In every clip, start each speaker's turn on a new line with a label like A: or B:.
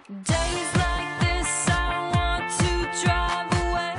A: Days like this, I want to drive away.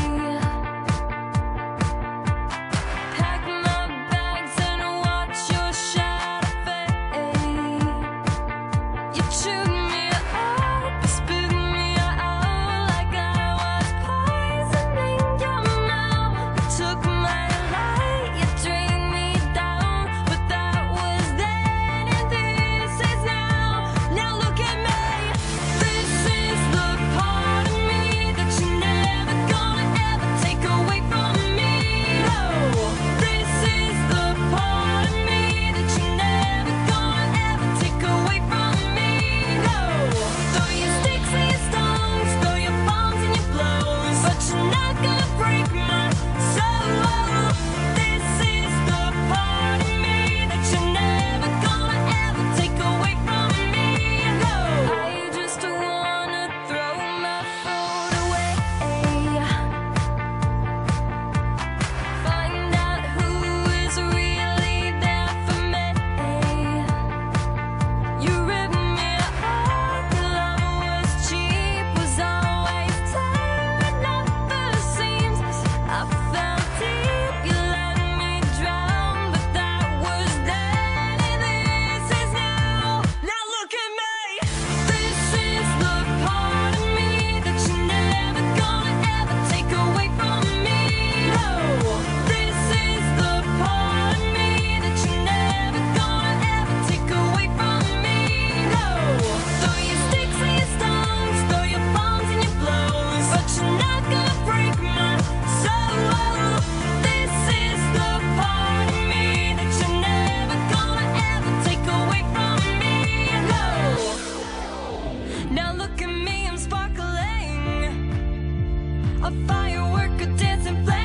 A: Pack my bags and watch your shadow fade. You chewed me up, you spit me out like I was poison in your mouth. You took my light, you drained me down, but that was then and this is now. Now look at me. This is the part of me that you're never gonna ever take away from me. No, this is the part of me that you're never gonna ever take away from me. No, throw your sticks and your stones, throw your bombs and your blows, but you're not gonna break my soul. This is the part of me that you're never gonna ever take away from me. No, I just wanna throw my phone away. Find out who is really there for me. You ripped me off, love was cheap, was always tearing up the seams. I fell deep, you let me drown, but that was then and this is now. Now look at me. This is the part of me that you're never gonna ever take away from me. No, this is the part of me that you're never gonna ever take away from me. No, throw your sticks and your stones, throw your bombs and your blows, but you're not gonna break my soul. This is the part of me that you're never gonna ever take away from me. No, now look at me, I'm sparkling, a firework, a dancing flame.